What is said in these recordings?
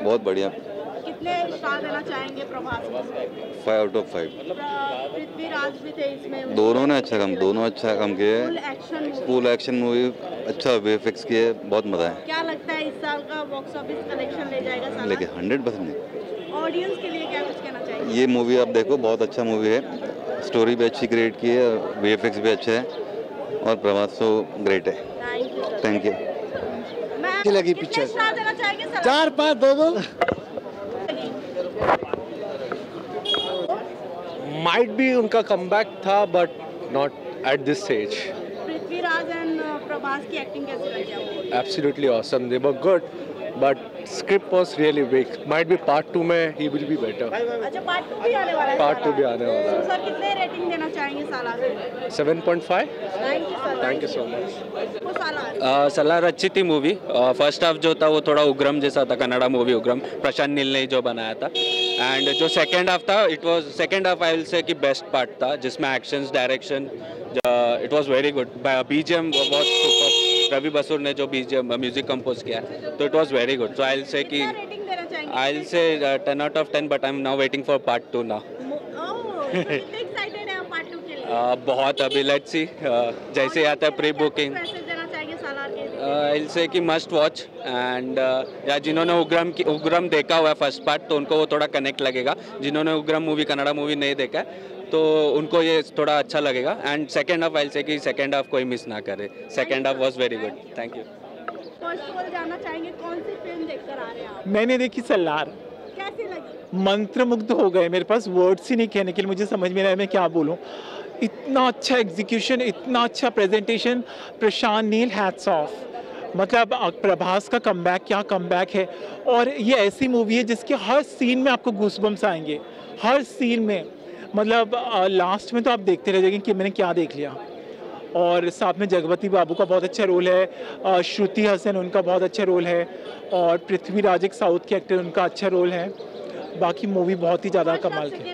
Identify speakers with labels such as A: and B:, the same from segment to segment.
A: बहुत बढ़िया।
B: कितने स्टार देना चाहेंगे प्रभास को?
A: 5 आउट ऑफ 5।
B: पृथ्वीराज भी थे इसमें,
A: दोनों ने अच्छा काम किए। फुल एक्शन मूवी, अच्छा वीएफएक्स किए, बहुत मजा है।
B: क्या लगता है इस साल का बॉक्स ऑफिस कलेक्शन ले जाएगा सालार?
A: लेकिन 100%
B: ऑडियंस के लिए क्या कुछ कहना चाहिए?
A: ये मूवी आप देखो, बहुत अच्छा मूवी है। स्टोरी भी अच्छी क्रिएट की है, वीएफएक्स भी अच्छे हैं और प्रभास तो ग्रेट है। Thank you.
B: अच्छी
C: लगी पिक्चर? 4-5 दो।
D: माइट भी उनका कमबैक था but not at this stage.
B: Prithviraj and Prabhas की एक्टिंग कैसी लगी आपको?
D: Absolutely awesome. They were good, but script was really weak. Might be part 2 में he will be better.
B: अच्छा, पार्ट 2 भी आने वाला है?
D: Part 2 भी आने वाला है।
B: सर कितने रेटिंग देना चाहेंगे सालार को?
D: 7.5.
B: Thank you sir.
D: Thank you so much.
E: Salaar अच्छी थी मूवी। फर्स्ट हाफ जो था वो थोड़ा उग्रम जैसा था, कन्नड़ा मूवी उग्रम, प्रशांत नील ने जो बनाया था। एंड जो सेकेंड हाफ था, second half I will say कि बेस्ट पार्ट था, जिसमें actions, direction, it was very good. BGM was super, Ravi Basrur ने जो बीजीएम म्यूजिक कंपोज किया है, तो it was very good. So I will say कि I will say 10 out of 10, but I am now waiting for part 2 now.
B: Excited है part 2 के लिए?
E: बहुत। अभी लेट्स सी, जैसे आता है प्री बुकिंग। आई से कि मस्ट वॉच। एंड या जिन्होंने उग्रम देखा हुआ है फर्स्ट पार्ट, तो उनको वो थोड़ा कनेक्ट लगेगा। जिन्होंने उग्रम मूवी, कन्नड़ा मूवी नहीं देखा है, तो उनको ये थोड़ा अच्छा लगेगा। एंड सेकेंड हाफ आई से कि सेकेंड हाफ कोई मिस ना करे। Second half was very good. Thank you.
B: जानना चाहेंगे कौन सी फिल्म देखकर आ रहे हैं आप?
C: मैंने देखी सलार।
B: कैसी लगी?
C: मंत्रमुग्ध हो गए। मेरे पास वर्ड्स ही नहीं कहने के लिए, मुझे समझ में नहीं आया मैं क्या बोलूं। इतना अच्छा एग्जीक्यूशन, इतना अच्छा presentation. Prashanth Neel, hats off. मतलब प्रभास का कमबैक, क्या कमबैक है। और ये ऐसी मूवी है जिसके हर सीन में आपको गूसबम्स आएंगे, हर सीन में। मतलब लास्ट में तो आप देखते रह जाएंगे कि मैंने क्या देख लिया। और साथ में जगपति बाबू का बहुत अच्छा रोल है, श्रुति हसन उनका बहुत अच्छा रोल है, और पृथ्वीराज एक साउथ के एक्टर, उनका अच्छा रोल है। बाकी मूवी बहुत ही ज़्यादा कमाल की।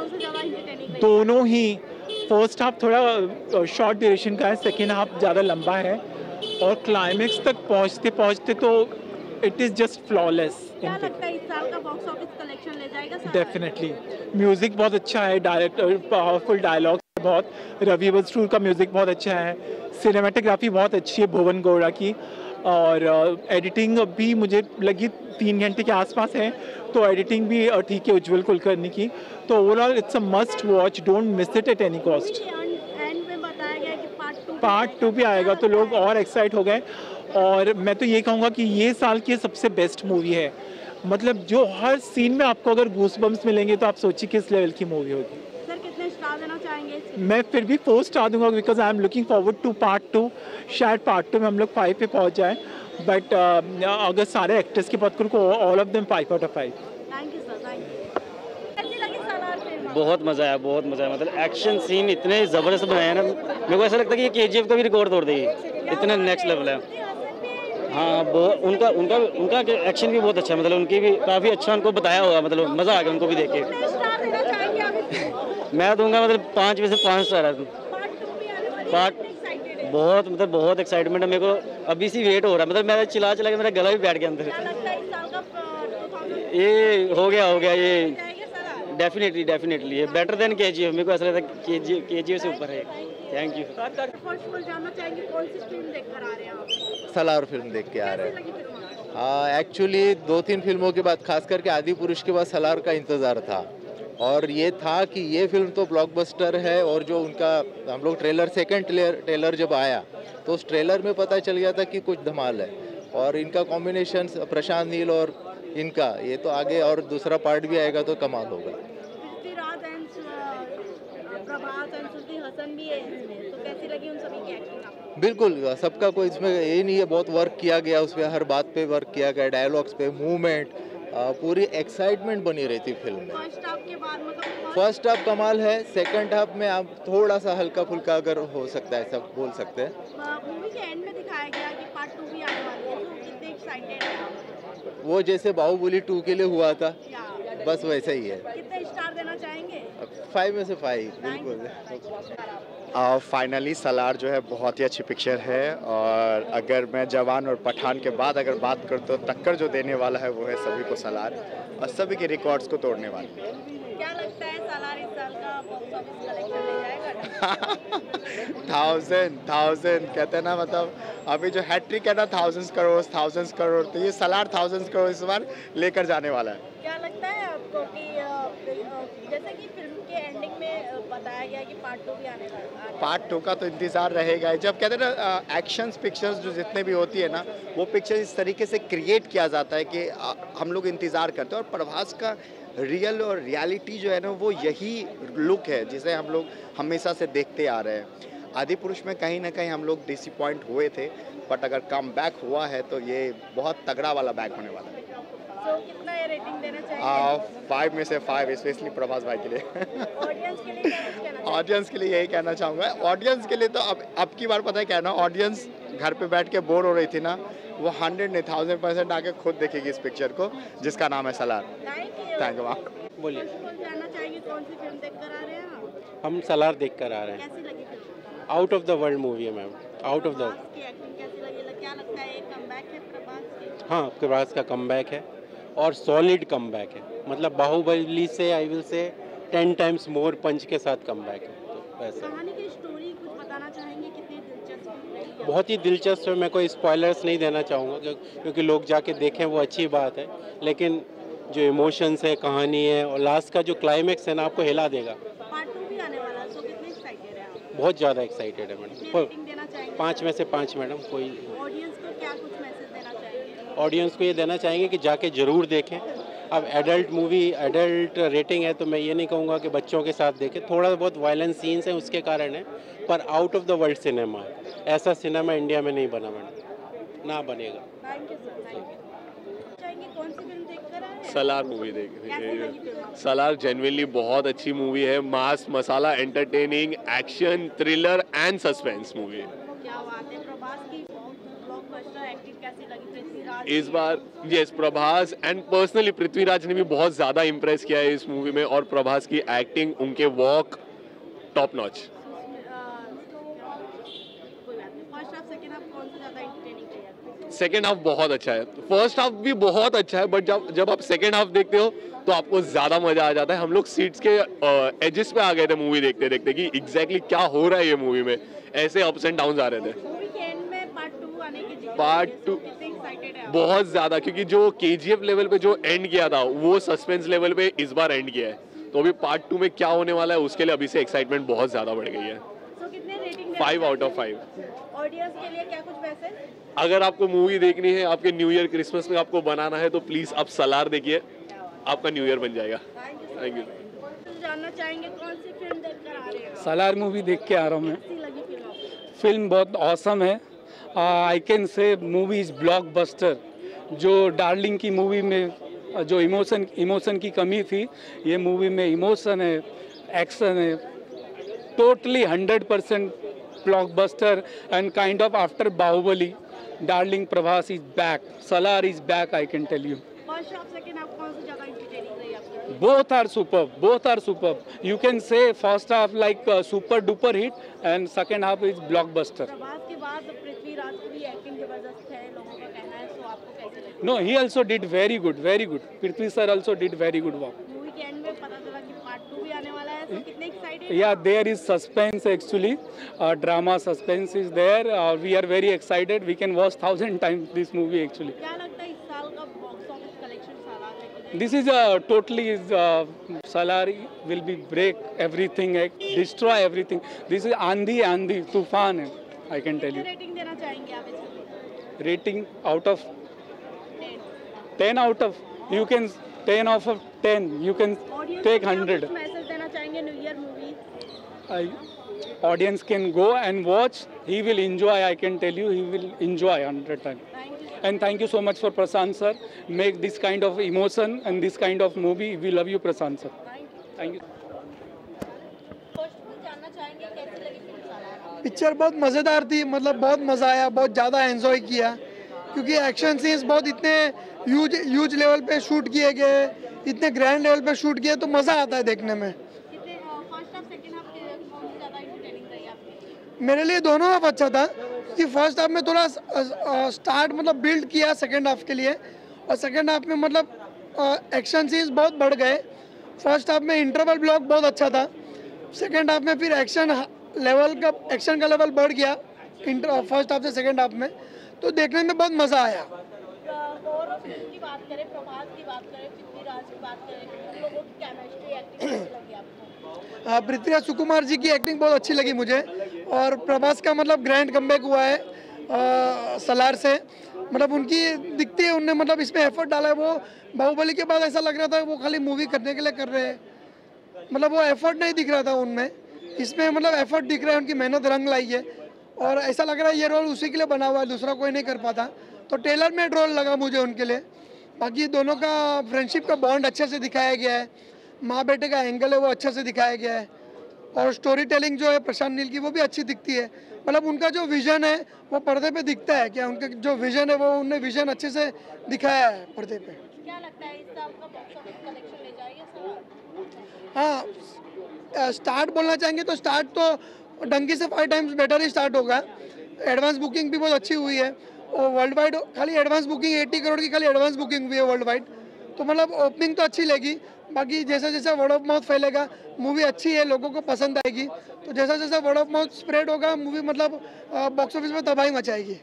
C: दोनों ही। फर्स्ट हाफ थोड़ा शॉर्ट ड्यूरेशन का है, सेकेंड हाफ ज़्यादा लंबा है, और क्लाइमेक्स तक पहुँचते पहुँचते तो इट इज़ जस्ट फ्लॉलेस।
B: क्या लगता है इस साल का बॉक्स ऑफिस कलेक्शन ले जाएगा?
C: डेफिनेटली। म्यूज़िक बहुत अच्छा है, डायरेक्टर पावरफुल डायलॉग बहुत, रवि बसूर का म्यूज़िक बहुत अच्छा है, सिनेमेटोग्राफी बहुत अच्छी है भुवन गौड़ा की, और एडिटिंग भी मुझे लगी 3 घंटे के आसपास है, तो एडिटिंग भी ठीक है उज्जवल कुलकर्णी की। तो overall it's a must watch, don't miss it at any cost.
B: And में बताया गया कि
C: पार्ट 2 भी आएगा, तो लोग और एक्साइट हो गए। और मैं तो ये कहूँगा कि ये साल की सबसे बेस्ट मूवी है। मतलब जो हर सीन में आपको अगर गूसबम्स मिलेंगे, तो आप सोचिए किस लेवल की मूवी होगी।
B: सर कितने स्टार देना चाहेंगे?
C: मैं फिर भी 4 स्टार दूंगा, because I am looking forward to part 2। शायद पार्ट 2 में हम लोग 5 पे पहुंच जाएं, बट अगर सारे एक्टर्स की बात करूँ तो all of them 5 out of 5।
B: Thank you sir, thank you. कैसी लगी सालार फिल्म?
F: बहुत मज़ा आया, बहुत मज़ा आया। मतलब एक्शन सीन इतने ज़बरदस्त बनाए हैं ना, मेरे को ऐसा लगता है कि ये केजीएफ का भी रिकॉर्ड तोड़ देगी, इतना नेक्स्ट लेवल है। हाँ, उनका उनका उनका एक्शन भी बहुत अच्छा है। मतलब उनकी भी काफ़ी अच्छा उनको बताया हुआ, मतलब मज़ा आ गया उनको भी देख के। मैं दूंगा मतलब 5 में से 5 स्टार है। पार्ट बहुत, मतलब बहुत एक्साइटमेंट है मेरे को, अभी से वेट हो रहा है। मतलब मैं चिल्ला के मेरा गला भी बैठ गया अंदर। ये हो गया ये डेफिनेटली ये बेटर देन केजीएफ। मेरे को ऐसा लगता है केजीएफ से ऊपर है। Thank you.
B: जानना चाहेंगे कौन सी फिल्म देखकर आ रहे हैं आप?
G: सलार फिल्म देख के आ रहे हैं। हाँ, एक्चुअली 2-3 फिल्मों के बाद, खास करके आदि पुरुष के बाद सलार का इंतज़ार था, और ये था कि ये फिल्म तो ब्लॉकबस्टर है। और जो उनका हम लोग सेकंड ट्रेलर जब आया, तो उस ट्रेलर में पता चल गया था कि कुछ धमाल है। और इनका कॉम्बिनेशन प्रशांत नील और इनका, ये तो आगे और दूसरा पार्ट भी आएगा तो कमाल होगा।
B: पृथ्वीराज एंड प्रभास एंड श्रुति हसन भी है इसमें, तो कैसी लगी उन सभी की एक्टिंग आपको?
G: बिल्कुल, सबका कोई इसमें ये नहीं है, बहुत वर्क किया गया उस पर, हर बात पे वर्क किया गया, डायलॉग्स पे, मूवमेंट, पूरी एक्साइटमेंट बनी रहती फिल्म में।
B: फर्स्ट हाफ के बाद मतलब
G: फर्स्ट हाफ कमाल है, सेकंड हाफ में आप थोड़ा सा हल्का फुल्का अगर हो सकता है, सब बोल सकते हैं।
B: मूवी के एंड में दिखाया गया कि पार्ट 2 भी आने वाली है, तो कितने एक्साइटेड हैं आप?
G: वो जैसे बाहुबली 2 के लिए हुआ था, बस वैसा ही है।
B: कितने स्टार देना चाहेंगे?
G: 5 में से 5 बिल्कुल।
H: फाइनली सलार जो है बहुत ही अच्छी पिक्चर है, और अगर मैं जवान और पठान के बाद अगर बात करूँ तो टक्कर जो देने वाला है वो है सभी को सलार, और सभी के रिकॉर्ड्स को तोड़ने वाला।
B: क्या लगता है सलार इस साल का बॉक्स ऑफिस कलेक्शन ले जाएगा?
H: 1000 कहते हैं ना, मतलब अभी जो हैट्रिक है ना 1000 करोड़, तो ये सलार 1000 करोड़ इस बार लेकर जाने वाला है।
B: क्या लगता है आपको कि जैसे कि फिल्म के एंडिंग में बताया गया कि पार्ट 2 भी आने वाला है?
H: पार्ट 2 का तो इंतज़ार रहेगा ही। जब कहते हैं ना एक्शंस पिक्चर्स जो जितने भी होती है ना, वो पिक्चर इस तरीके से क्रिएट किया जाता है कि हम लोग इंतज़ार करते हैं, और प्रभास का रियल और रियलिटी जो है ना वो यही लुक है जिसे हम लोग हमेशा से देखते आ रहे हैं। आदि पुरुष में कहीं ना कहीं हम लोग डिसअपॉइंट हुए थे, बट अगर कम बैक हुआ है तो ये बहुत तगड़ा वाला बैक होने वाला है।
B: तो कितना ये रेटिंग देना चाहिए?
H: 5 में से 5, स्पेशली प्रभास भाई के लिए।
B: ऑडियंस के लिए क्या कुछ कहना चाहिए?
H: ऑडियंस के लिए यही कहना चाहूँगा। ऑडियंस के लिए तो अब की बार पता है क्या है ना, ऑडियंस घर पे बैठ के बोर हो रही थी ना, वो 100 नहीं 1000% आके खुद देखेगी इस पिक्चर को, जिसका नाम है सलार। Thank you ma'am.
I: बोलिए।
B: जानना चाहेंगे कौन सी फिल्म देख कर आ रहे हैं आप?
I: हम सलार देख कर आ रहे हैं।
B: कैसी लगी फिल्म?
I: Out of the world movie है ma'am, out of the.
B: Prabhas की एक्टिंग कैसी लगी? क्या लगता है एक कमबैक है प्रभास की?
I: हाँ, प्रभास का कमबैक है और सॉलिड कमबैक है, मतलब बाहुबली से आई विल से 10 टाइम्स मोर पंच के साथ कमबैक है। तो वैसा
B: कहानी की स्टोरी कुछ बताना चाहेंगे? कितनी दिलचस्प रही है?
I: बहुत ही दिलचस्प है। मैं कोई स्पॉयलर्स नहीं देना चाहूँगा क्योंकि लोग जाके देखें वो अच्छी बात है, लेकिन जो इमोशंस है, कहानी है, और लास्ट का जो क्लाइमेक्स है ना, आपको हिला देगा।
B: पार्ट 2 भी आने वाला है, सो कितने एक्साइटेड हैं आप?
I: बहुत ज़्यादा एक्साइटेड है
B: कितनी
I: मैडम।
B: रेटिंग देना चाहेंगे?
I: 5 में से 5 मैडम। कोई
B: ऑडियंस को क्या कुछ मैसेज देना चाहेंगे?
I: ऑडियंस को ये देना चाहेंगे कि जाके ज़रूर देखें। अब एडल्ट मूवी, एडल्ट रेटिंग है, तो मैं ये नहीं कहूँगा कि बच्चों के साथ देखें। थोड़ा बहुत वायलेंस सीन्स हैं उसके कारण है, पर out of the world cinema है। ऐसा सिनेमा इंडिया में नहीं बना मैडम, ना बनेगा।
B: Thank you sir, thank you. चाहेंगे कौन सी फिल्म देख कर आए हैं?
J: सलार मूवी
B: कैसी लगी
J: देख।
B: फिल्म?
J: सलार जेन्युइनली बहुत अच्छी मूवी है, mass masala, entertaining, action, thriller and suspense movie है।
B: क्या बात है। प्रभास की ब्लॉकबस्टर एक्टिंग कैसी लगी? पृथ्वीराज
J: इस बार yes, Prabhas and personally Prithviraj ने भी बहुत ज़्यादा इम्प्रेस किया है इस मूवी में, और प्रभास की एक्टिंग, उनके वॉक टॉप नॉच।
B: कोई बात नहीं। फर्स्ट हाफ सेकंड हाफ कौन सा ज़्यादा एंटरटेनिंग है?
J: सेकेंड हाफ बहुत अच्छा है, फर्स्ट हाफ भी बहुत अच्छा है, बट जब आप सेकेंड हाफ देखते हो तो आपको ज़्यादा मज़ा आ जाता है। हम लोग सीट्स के एजेस पे आ गए थे मूवी देखते देखते कि एग्जैक्टली क्या हो रहा है ये मूवी में, ऐसे अप्स एंड डाउन्स आ रहे थे।
B: मूवी के एंड में पार्ट 2 आने की जिक्र
J: पार्ट
B: है,
J: 2
B: कितने एक्साइटेड है आप?
J: बहुत ज़्यादा, क्योंकि जो KGF लेवल पे जो एंड किया था वो सस्पेंस लेवल पे इस बार एंड किया है, तो अभी पार्ट 2 में क्या होने वाला है उसके लिए अभी से एक्साइटमेंट बहुत ज़्यादा बढ़ गई है।
B: सो कितने रेटिंग?
J: 5 out of 5।
B: ऑडियंस के लिए क्या कुछ मैसेज?
J: अगर आपको मूवी देखनी है, आपके न्यू ईयर क्रिसमस में आपको बनाना है, तो प्लीज़ आप सलार देखिए, आपका न्यू ईयर बन जाएगा। Thank you.
B: जानना चाहेंगे कौन सी फिल्म देख कर आ रहे हैं?
K: सलार मूवी देख के आ रहा हूँ मैं।
B: कैसी लगी फिल्म आपको?
K: फिल्म बहुत ऑसम है। I can say movie is blockbuster. जो डार्लिंग की मूवी में जो इमोशन की कमी थी, ये मूवी में इमोशन है, एक्शन है, totally 100% blockbuster and kind of after Baahubali, darling Prabhas is back, Salaar is back, I can tell you.
B: First half second half कौन सी ज़्यादा एंटरटेनिंग रही आपको?
K: both are superb. You can say first half like super duper hit and second half is blockbuster.
B: Prabhas के बाद पृथ्वीराज की भी acting जबरदस्त है, लोगों का कहना है, सो आपको कैसे लगी?
K: No, he also did very good, very good. Prithvi sir also did very good work.
B: Movie के एंड में पता चला कि पार्ट 2 भी आने वाला है, तो कितने excited?
K: Yeah, there is suspense actually. Drama suspense is there. We are very excited. We can watch 1000 times this movie actually.
B: क्या लगता है इस साल का बॉक्स ऑफिस कलेक्शन सलार है?
K: This is totally Salar will be break everything, destroy everything. This is आंधी तूफान है, I can tell you.
B: Rating देना चाहेंगे आप इसकी?
K: Rating out of 10 out of, you can 10 out of 10, you can take 100.
B: Message देना चाहेंगे new year movie?
K: Audience can go and watch. He will enjoy, I can tell you, he will enjoy 100 times. And thank you so much for Prashant sir. Make this kind of emotion and this kind of movie. We love you, Prashant sir. Thank you.
B: जानना चाहेंगे कैसी लगी film Salaar?
L: Picture बहुत मज़ेदार थी, मतलब बहुत मज़ा आया, बहुत ज़्यादा एंजॉय किया, क्योंकि एक्शन सीन्स बहुत इतने ह्यूज लेवल पे शूट किए गए, इतने ग्रैंड लेवल पे शूट किया तो मज़ा आता है देखने में।
B: कितने फर्स्ट हाफ सेकंड हाफ कौन सी ज़्यादा इंटरटेनिंग रही आपकी?
L: मेरे लिए दोनों हाफ अच्छा था कि फर्स्ट हाफ में थोड़ा स्टार्ट मतलब बिल्ड किया सेकंड हाफ के लिए, और सेकंड हाफ में मतलब एक्शन सीन्स बहुत बढ़ गए। फर्स्ट हाफ में इंटरवल ब्लॉक बहुत अच्छा था, सेकंड हाफ में फिर एक्शन का लेवल बढ़ गया फर्स्ट हाफ से सेकंड हाफ में, तो देखने में बहुत मज़ा आया।
B: और फिल्म की बात करें, प्रभास की बात करें, पृथ्वीराज की बात करें, उन लोगों की केमिस्ट्री एक्टिंग कैसी लगी आपको?
L: पृथ्वीराज सुकुमार जी की एक्टिंग बहुत अच्छी लगी मुझे, और प्रभास का मतलब ग्रैंड कमबैक हुआ है सलार से, मतलब उनकी दिखती है, उनने मतलब इसमें एफर्ट डाला है। वो बाहुबली के बाद ऐसा लग रहा था वो खाली मूवी करने के लिए कर रहे हैं, मतलब वो एफर्ट नहीं दिख रहा था उनमें, इसमें मतलब एफर्ट दिख रहा है, उनकी मेहनत रंग लाई है, और ऐसा लग रहा है ये रोल उसी के लिए बना हुआ है, दूसरा कोई नहीं कर पाता, तो टेलर मेड रोल लगा मुझे उनके लिए। बाकी दोनों का फ्रेंडशिप का बॉन्ड अच्छे से दिखाया गया है, माँ बेटे का एंगल है वो अच्छे से दिखाया गया है, और स्टोरी टेलिंग जो है प्रशांत नील की वो भी अच्छी दिखती है। मतलब उनका जो विजन है वो पर्दे पे दिखता है, क्या उनका जो विजन है वो उन्होंने विजन अच्छे से दिखाया है पर्दे पे।
B: क्या लगता है इस साल का बॉक्स ऑफिस कलेक्शन ले जाएगा सर?
L: हाँ, स्टार्ट बोलना चाहेंगे तो स्टार्ट तो डंकी से 5 टाइम्स बेटर ही स्टार्ट होगा। एडवांस बुकिंग भी बहुत अच्छी हुई है, और वर्ल्ड वाइड खाली एडवांस बुकिंग 80 करोड़ की खाली एडवांस बुकिंग हुई है वर्ल्ड वाइड, तो मतलब ओपनिंग तो अच्छी लगी। बाकी जैसा जैसा वर्ड ऑफ माउथ फैलेगा, मूवी अच्छी है, लोगों को पसंद आएगी, तो जैसा जैसा वर्ड ऑफ माउथ स्प्रेड होगा मूवी मतलब बॉक्स ऑफिस में तबाही मचाएगी।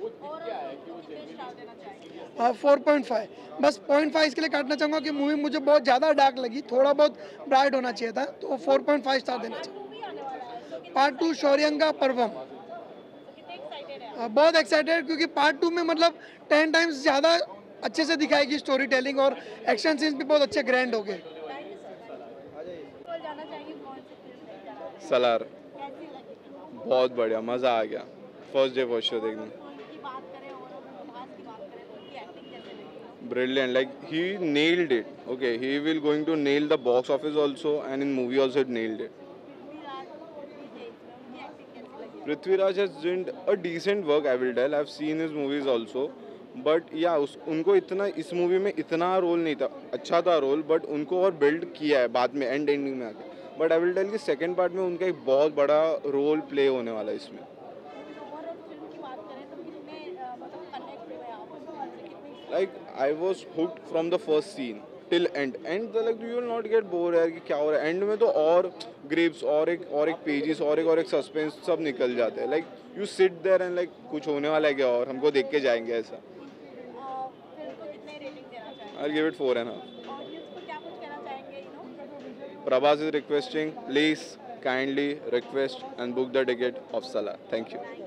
L: 4.5 बस 0.5 इसके लिए काटना चाहूँगा कि मूवी मुझे बहुत ज़्यादा डार्क लगी, थोड़ा बहुत ब्राइट होना चाहिए था, तो 4.5 स्टार देना चाहिए। पार्ट 2 शौर्यंगा पर्वम, बहुत एक्साइटेड, क्योंकि पार्ट 2 में मतलब 10 टाइम्स ज़्यादा अच्छे से दिखाएगी स्टोरी टेलिंग, और एक्शन सीन्स भी बहुत अच्छे ग्रैंड हो गए।
M: सलार बहुत बढ़िया, मज़ा आ गया फर्स्ट डे फर्स्ट शो देखने। Brilliant, like he nailed it. Okay, he will going to nail the box office also, and in movie also nailed it. Prithviraj has done a decent work, I will tell. I've seen his movies also, but yeah, उनको इतना इस movie में इतना role नहीं था, अच्छा था role, but उनको और बिल्ड किया है बाद में एंडिंग में आके। बट आई विल टेल कि सेकंड पार्ट में उनका एक बहुत बड़ा रोल प्ले होने वाला है इसमें। Like I was hooked from the first scene till end, and like you will not get bored यार कि क्या हो रहा है। एंड में तो और ग्रिप्स और एक पेजेस और एक सस्पेंस सब निकल जाते हैं। Like you sit there and like कुछ होने वाला है क्या, और हमको देख के जाएंगे ऐसा। I'll give it 4.5. Prabhas is requesting, please kindly request and book the ticket of Salar. Thank you.